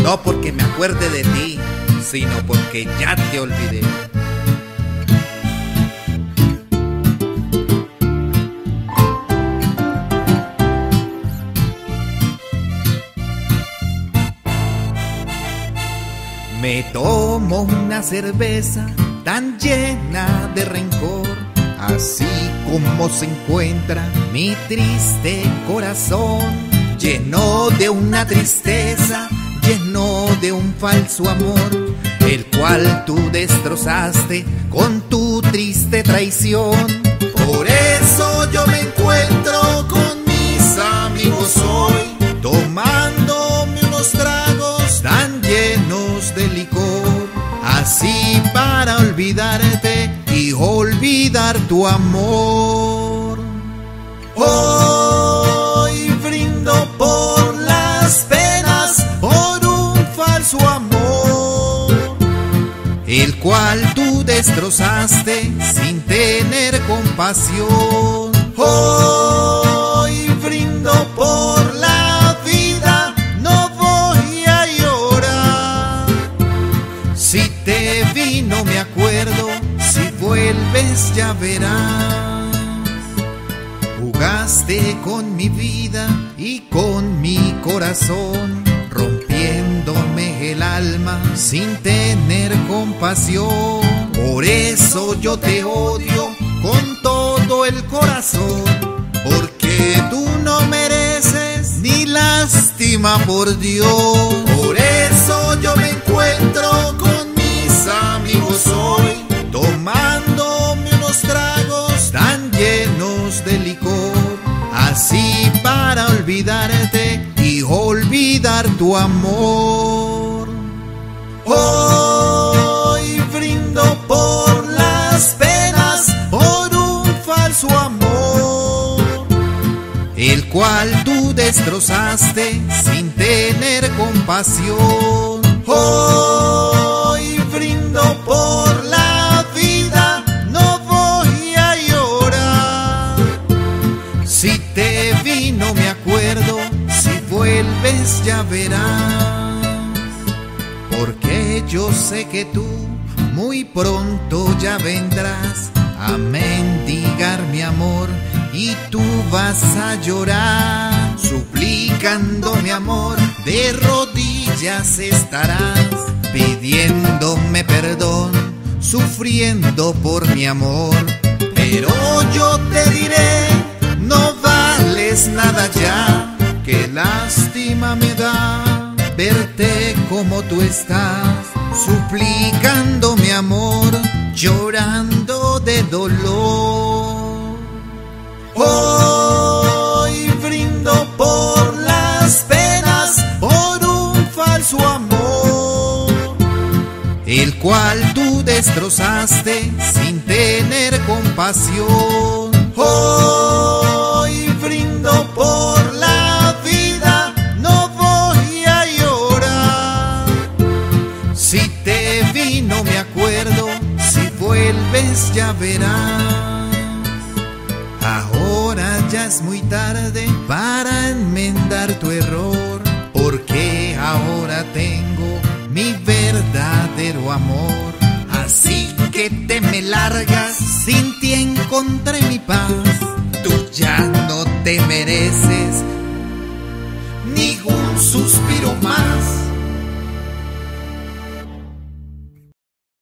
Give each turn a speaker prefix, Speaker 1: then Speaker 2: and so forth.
Speaker 1: no porque me acuerde de ti, sino porque ya te olvidé. Me tomo una cerveza tan llena de rencor, así como se encuentra mi triste corazón, lleno de una tristeza, lleno de un falso amor, el cual tú destrozaste con tu triste traición. Por eso yo me encuentro con mis amigos hoy, tomándome unos tragos tan llenos de licor, así para olvidarte y olvidar tu amor. Hoy brindo por las penas, por un falso amor, el cual tú destrozaste sin tener compasión. Hoy brindo por la vida, no voy a llorar. Si te vi no me acuerdo, si vuelves ya verás. Jugaste con mi vida y con mi corazón, rompiéndome el alma sin tener compasión. Por eso yo te odio con todo el corazón, porque tú no mereces ni lástima, por Dios. Por eso yo me encuentro con mis amigos hoy, tomándome unos tragos tan llenos de licor, así para olvidarte y olvidar tu amor. Hoy brindo por las penas, por un falso amor, el cual tú destrozaste sin tener compasión. Hoy brindo por la vida, no voy a llorar. Si te vi no me acuerdo, si vuelves ya verás. Porque yo sé que tú muy pronto ya vendrás a mendigar mi amor, y tú vas a llorar suplicando mi amor. De rodillas estarás pidiéndome perdón, sufriendo por mi amor. Pero yo te diré, no vales nada ya, qué lástima me da verte como tú estás, suplicando mi amor, llorando de dolor. Hoy brindo por las penas, por un falso amor, el cual tú destrozaste sin tener compasión. Hoy brindo por la vida, no voy a llorar. Si te vi no me acuerdo, si vuelves ya verás. Ahora ya es muy tarde para enmendar tu error, porque ahora tengo mi verdadero amor. Así que te me largas, sin ti encontré mi paz. Tú ya no te mereces ni un suspiro más.